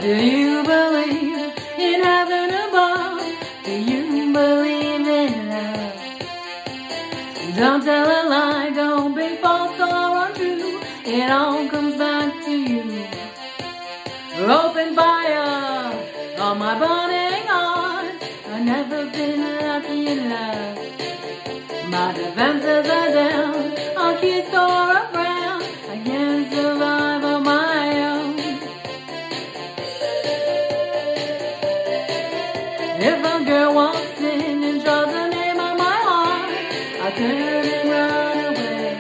Do you believe in heaven above? Do you believe in love? Don't tell a lie, don't be false or untrue. It all comes back to you. Open fire on my burning heart. I've never been lucky in love. My defenses are down, a kiss or a frown. I can't survive on my own. If a girl walks in and draws the name on my heart, I turn and run away.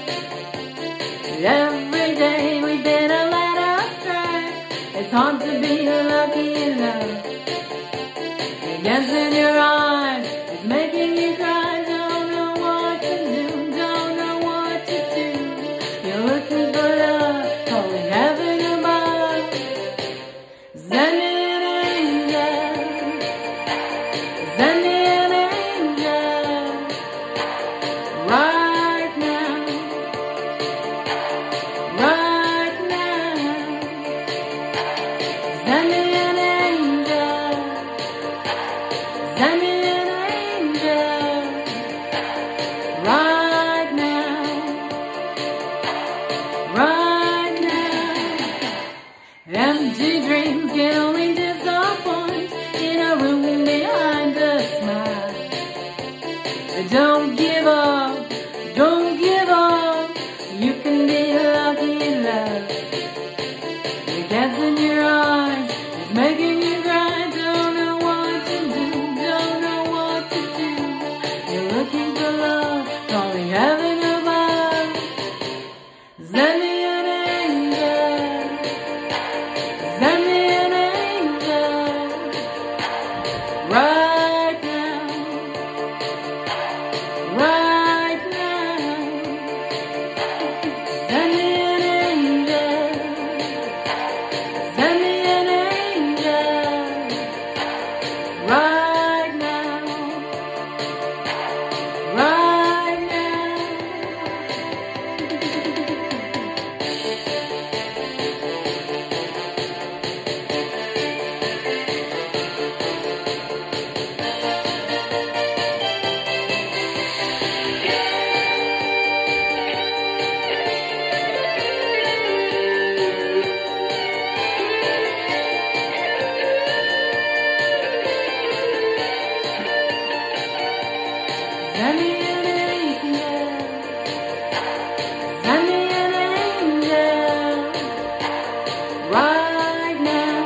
Every day we've been a led astray. It's hard to be lucky in love. The glance in your eyes is making you cry. Don't know what to do, don't know what to do. You're looking for love, calling heaven above. Send me an angel, send me an angel, right now, right now. Send me an angel, send me an angel, right now, right now. Empty dreams can only disappoint in a room behind a smile. Don't give up, don't give up. You can be lucky in love. The glance in your eyes is making you cry. Don't know what to do, don't know what to do. You're looking for love, calling heaven above. Send me an angel, send me an angel, right now, right now. Send me an angel, send me an angel, right now, right now. Send me an angel, send me an angel, right now,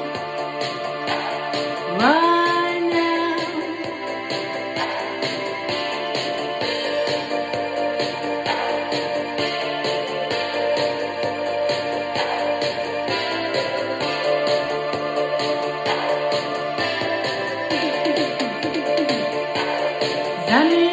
right now. Send me